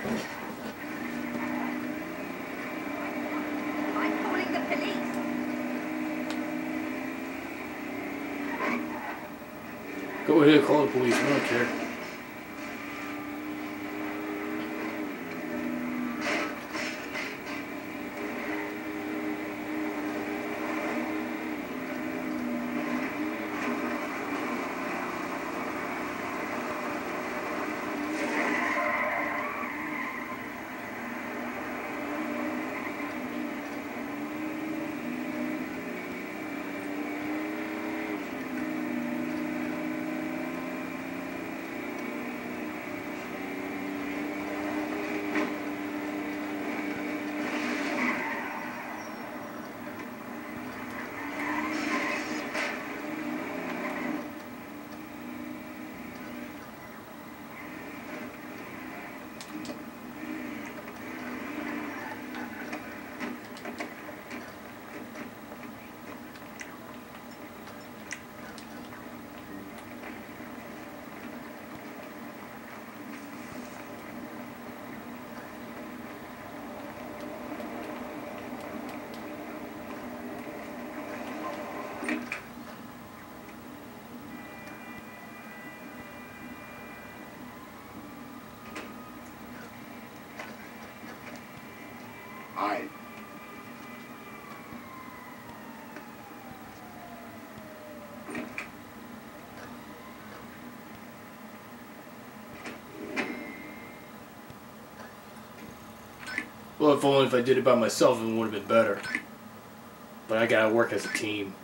I'm calling the police. Go ahead, call the police. I don't care. Aye. Well, if only if I did it by myself, it would have been better. But I gotta work as a team.